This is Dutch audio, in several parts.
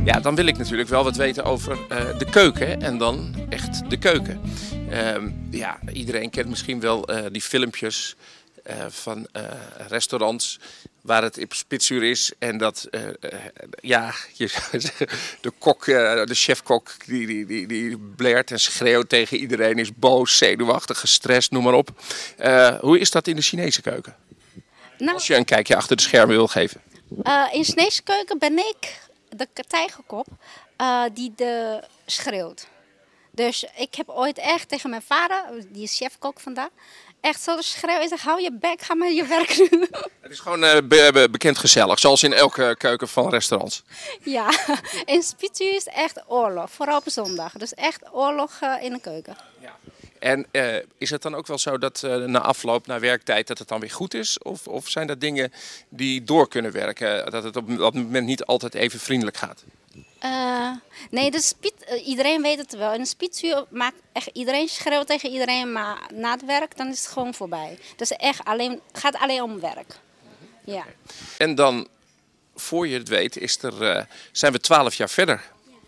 Ja, dan wil ik natuurlijk wel wat weten over de keuken en dan echt de keuken. Ja, iedereen kent misschien wel die filmpjes van restaurants waar het op spitsuur is en dat, ja, je zou zeggen, de kok, de chefkok, die blaert en schreeuwt tegen iedereen, is boos, zenuwachtig, gestrest, noem maar op. Hoe is dat in de Chinese keuken? Nou, Als je een kijkje achter de schermen wil geven. in de Chinese keuken ben ik de tijgerkop die schreeuwt. Dus ik heb ooit echt tegen mijn vader, die is chefkok vandaag, echt zo schreeuwen. Ik zeg, hou je bek, ga maar je werk doen. Het is gewoon bekend gezellig, zoals in elke keuken van restaurants. Ja, in Spitsuur is echt oorlog, vooral op zondag. Dus echt oorlog in de keuken. Ja. En is het dan ook wel zo dat na afloop, na werktijd, dat het dan weer goed is? Of zijn dat dingen die door kunnen werken? Dat het op dat moment niet altijd even vriendelijk gaat? Nee, iedereen weet het wel. In de Spitsuur maakt echt iedereen schreeuwt tegen iedereen, maar na het werk dan is het gewoon voorbij. Dus echt gaat alleen om werk. Ja. En dan, voor je het weet, zijn we 12 jaar verder.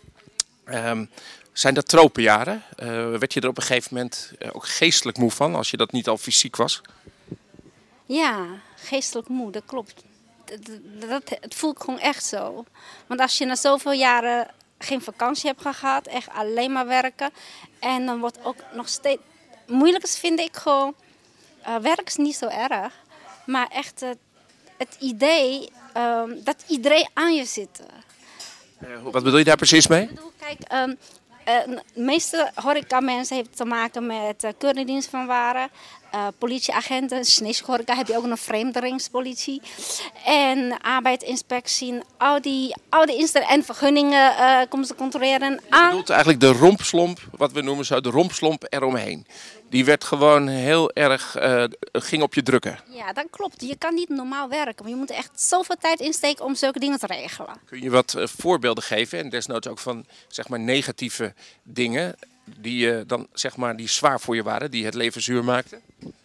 Zijn dat tropenjaren? Werd je er op een gegeven moment ook geestelijk moe van, als je dat niet al fysiek was? Ja, geestelijk moe, dat klopt. Het voel ik gewoon echt zo. Want als je na zoveel jaren geen vakantie hebt gehad, echt alleen maar werken. En dan wordt ook nog steeds... Moeilijkste vind ik gewoon, werk is niet zo erg. Maar echt het idee dat iedereen aan je zit. Wat bedoel je daar precies mee? Ik bedoel, kijk, de meeste horeca-mensen hebben te maken met keuringsdienst van waren, politieagenten, Chinese horeca heb je ook nog vreemdelingspolitie en arbeidsinspectie, al die instellingen en vergunningen komen ze controleren. Je bedoelt eigenlijk de rompslomp, wat we noemen zo, de rompslomp eromheen. Die werd gewoon heel erg, ging op je drukken. Ja, dat klopt. Je kan niet normaal werken, maar je moet echt zoveel tijd insteken om zulke dingen te regelen. Kun je wat voorbeelden geven en desnoods ook van zeg maar negatieve dingen die dan zeg maar die zwaar voor je waren, die het leven zuur maakten?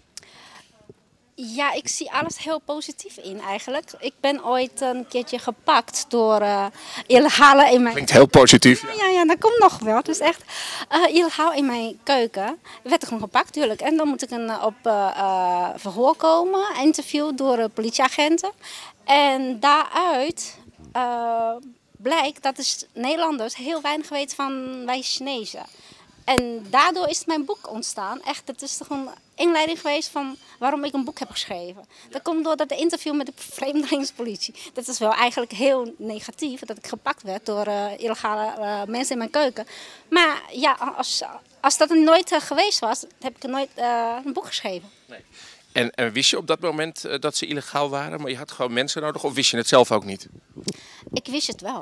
Ja, ik zie alles heel positief in eigenlijk. Ik ben ooit een keertje gepakt door illegale in mijn... Klinkt heel positief. Ja, dat komt nog wel. Dus echt illegaal in mijn keuken. Werd ik gewoon gepakt, natuurlijk. En dan moet ik op verhoor komen, interview door politieagenten. En daaruit blijkt dat de Nederlanders heel weinig weten van wij Chinezen. En daardoor is mijn boek ontstaan. Echt, het is toch een inleiding geweest van waarom ik een boek heb geschreven. Dat komt door dat interview met de vreemdelingspolitie. Dat is wel eigenlijk heel negatief, dat ik gepakt werd door illegale mensen in mijn keuken. Maar ja, als dat er nooit geweest was, heb ik nooit een boek geschreven. Nee. En wist je op dat moment dat ze illegaal waren, maar je had gewoon mensen nodig, of wist je het zelf ook niet? Ik wist het wel.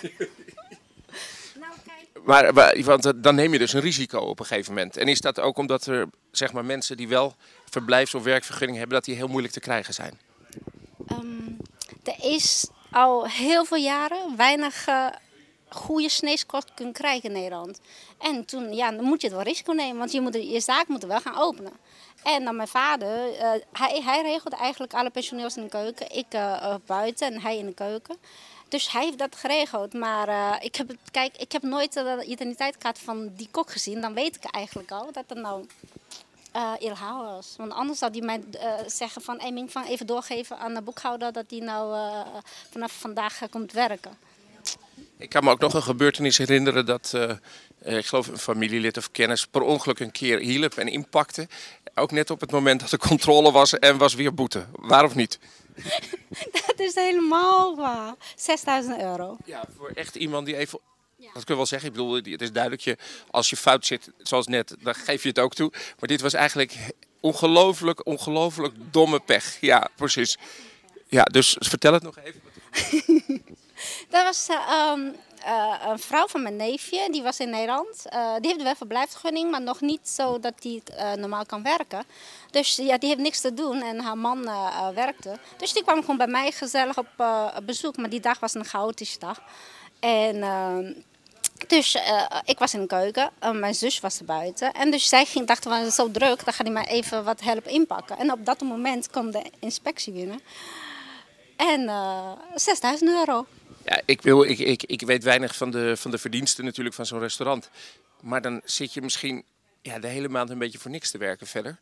Want dan neem je dus een risico op een gegeven moment. En is dat ook omdat er zeg maar, mensen die wel verblijfs- of werkvergunning hebben, dat die heel moeilijk te krijgen zijn? Er is al heel veel jaren weinig goede Chinees-kost kunnen krijgen in Nederland. En toen, ja, dan moet je het wel risico nemen, want je zaak moet wel gaan openen. En dan mijn vader, hij regelde eigenlijk alle personeels in de keuken. Ik buiten en hij in de keuken. Dus hij heeft dat geregeld. Maar ik heb nooit de identiteitskaart van die kok gezien. Dan weet ik eigenlijk al dat het nou illegaal was. Want anders zou hij mij zeggen van Ming van even doorgeven aan de boekhouder dat hij nou vanaf vandaag komt werken. Ik kan me ook nog een gebeurtenis herinneren dat, ik geloof een familielid of kennis per ongeluk een keer hielp en inpakte. Ook net op het moment dat er controle was en was weer boete. Waar of niet? Dat is helemaal waar. 6.000 euro. Ja, voor echt iemand die even... Dat kun je wel zeggen. Ik bedoel, het is duidelijk, als je fout zit, zoals net, dan geef je het ook toe. Maar dit was eigenlijk ongelooflijk domme pech. Ja, precies. Ja, dus vertel het nog even. Dat was een vrouw van mijn neefje, die was in Nederland. Die heeft wel verblijfsvergunning, maar nog niet zo dat die normaal kan werken. Dus ja, die heeft niks te doen en haar man werkte. Dus die kwam gewoon bij mij gezellig op bezoek, maar die dag was een chaotische dag. En dus ik was in de keuken, mijn zus was er buiten. En dus zij dacht, het was zo druk, dan ga hij mij even wat helpen inpakken. En op dat moment kwam de inspectie binnen. En 6.000 euro. Ja, ik weet weinig van de verdiensten natuurlijk van zo'n restaurant. Maar dan zit je misschien de hele maand een beetje voor niks te werken verder.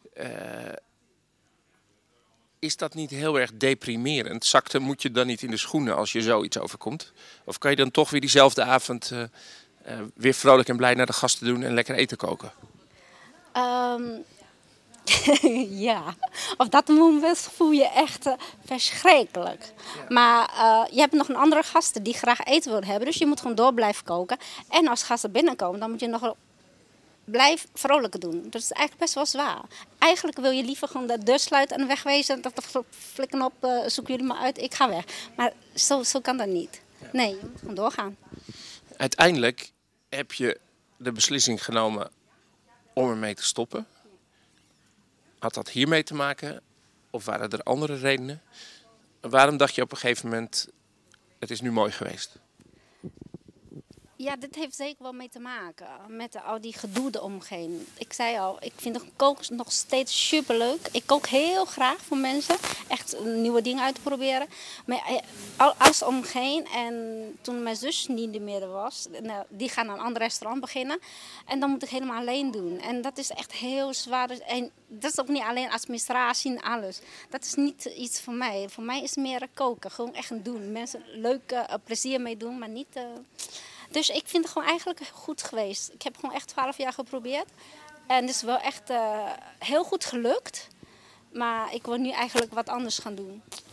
Is dat niet heel erg deprimerend? Moet je dan niet in de schoenen als je zoiets overkomt? Of kan je dan toch weer diezelfde avond weer vrolijk en blij naar de gasten doen en lekker eten koken? Ehm, ja, op dat moment voel je echt verschrikkelijk. Maar je hebt nog een andere gasten die graag eten willen hebben. Dus je moet gewoon door blijven koken. En als gasten binnenkomen, dan moet je nog blijf vrolijk doen. Dat is eigenlijk best wel zwaar. Eigenlijk wil je liever gewoon de deur sluiten en wegwezen. Dat flikken op, zoeken jullie maar uit, ik ga weg. Maar zo kan dat niet. Nee, je moet gewoon doorgaan. Uiteindelijk heb je de beslissing genomen om ermee te stoppen. Had dat hiermee te maken? Of waren er andere redenen? Waarom dacht je op een gegeven moment, het is nu mooi geweest? Ja, dit heeft zeker wel mee te maken met al die gedoe eromheen. Ik zei al, ik vind het koken nog steeds superleuk. Ik kook heel graag voor mensen, echt nieuwe dingen uit te proberen. Maar alles omheen en toen mijn zus niet meer er was, die gaan een ander restaurant beginnen. En dan moet ik helemaal alleen doen. En dat is echt heel zwaar. En dat is ook niet alleen administratie en alles. Dat is niet iets voor mij. Voor mij is het meer koken, gewoon echt doen. Mensen leuk plezier mee doen, maar niet... Dus ik vind het gewoon eigenlijk goed geweest. Ik heb gewoon echt 12 jaar geprobeerd. En het is wel echt heel goed gelukt. Maar ik wil nu eigenlijk wat anders gaan doen.